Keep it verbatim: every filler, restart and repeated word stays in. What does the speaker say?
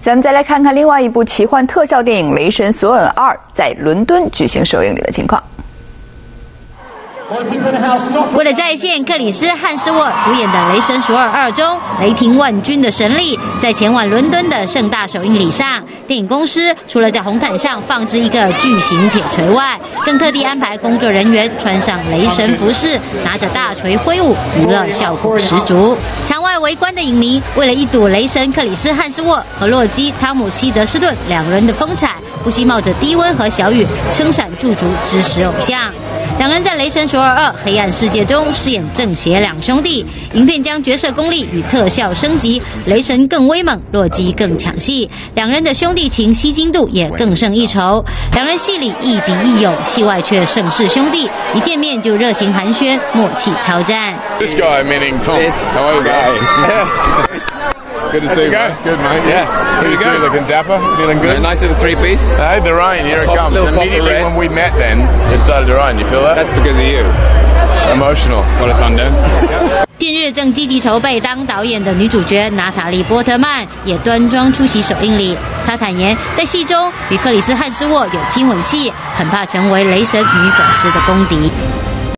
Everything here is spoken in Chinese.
咱们再来看看另外一部奇幻特效电影《雷神索尔二》在伦敦举行首映礼的情况。 为了再现克里斯·汉斯沃主演的《雷神索尔二》中雷霆万钧的神力，在前往伦敦的盛大首映礼上，电影公司除了在红毯上放置一个巨型铁锤外，更特地安排工作人员穿上雷神服饰，拿着大锤挥舞，娱乐效果十足。场外围观的影迷为了一睹雷神克里斯·汉斯沃和洛基·汤姆·希德斯顿两人的风采，不惜冒着低温和小雨撑伞驻足支持偶像。 两人在《雷神索尔二：黑暗世界》中饰演正邪两兄弟，影片将角色功力与特效升级，雷神更威猛，洛基更抢戏，两人的兄弟情吸睛度也更胜一筹。两人戏里亦敌亦友，戏外却胜似兄弟，一见面就热情寒暄，默契超赞。 This guy meaning Tom. Hello, guy. Good to see you. Good, mate. Yeah. Good to see you. Looking dapper. Feeling good. Nice little three piece. Hey, the rain. Here it comes. Little Immediately when we met, then it started to rain. You feel that? That's because of you. Emotional. What a thunder. 近日正积极筹备当导演的女主角娜塔莉·波特曼也端庄出席首映礼。她坦言，在戏中与克里斯·汉斯沃有亲吻戏，很怕成为雷神女粉丝的公敌。